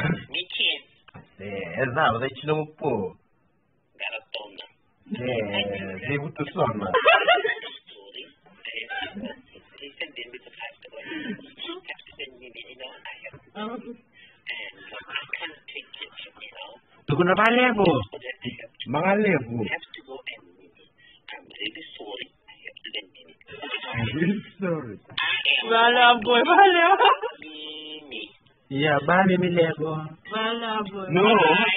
Mickey. Esatto, dai ci un po'. Garatonna. Sei avuto sonno. Story. Recent in with the festival. Captain Nino, I have. And I can't take it, you know. Tukuna ba levo? Mga levo. I have to go and I'm really sorry. I have to then meet. I'm really sorry. Wala boy, wala. Me. Yeah, bali mi levo. Wala boy. No.